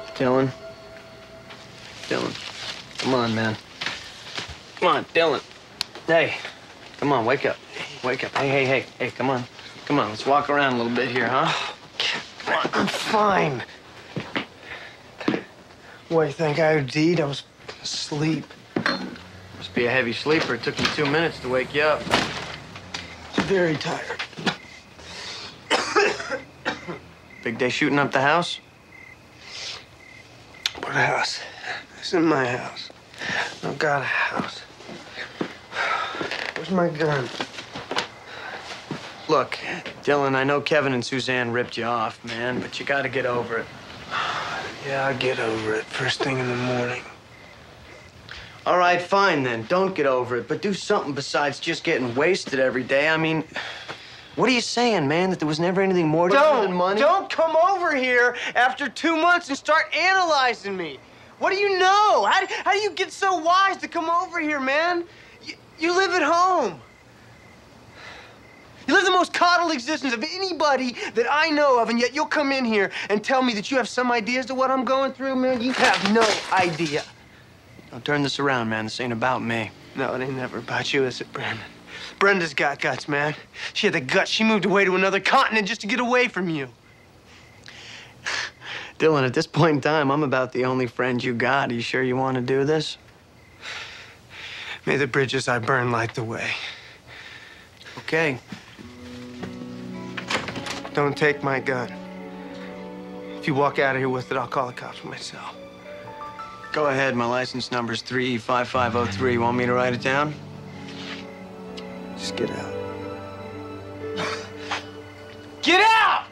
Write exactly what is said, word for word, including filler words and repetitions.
Dylan. Dylan. Come on, man. Come on, Dylan. Hey, come on, wake up. Wake up. Hey, hey, hey, hey, come on. Come on, let's walk around a little bit here, huh? Come on. I'm fine. What, you think I O D'd? I was asleep. Must be a heavy sleeper. It took me two minutes to wake you up. Very tired. Big day shooting up the house? What house? This isn't my house. I've got a house. Where's my gun? Look, Dylan, I know Kevin and Suzanne ripped you off, man, but you gotta get over it. Yeah, I'll get over it first thing in the morning. All right, fine then. Don't get over it, but do something besides just getting wasted every day. I mean, what are you saying, man? That there was never anything more to you than money? Don't come over here after two months and start analyzing me. What do you know? How do, how do you get so wise to come over here, man? You, you live at home. You live the most coddled existence of anybody that I know of, and yet you'll come in here and tell me that you have some idea as to what I'm going through, man? You have no idea. Don't turn this around, man. This ain't about me. No, it ain't never about you, is it, Brandon? Brenda's got guts, man. She had the guts. She moved away to another continent just to get away from you. Dylan, at this point in time, I'm about the only friend you got. Are you sure you want to do this? May the bridges I burn light the way. Okay. Don't take my gun. If you walk out of here with it, I'll call the cops myself. Go ahead. My license number's three five five oh three. Want me to write it down? Just get out. Get out!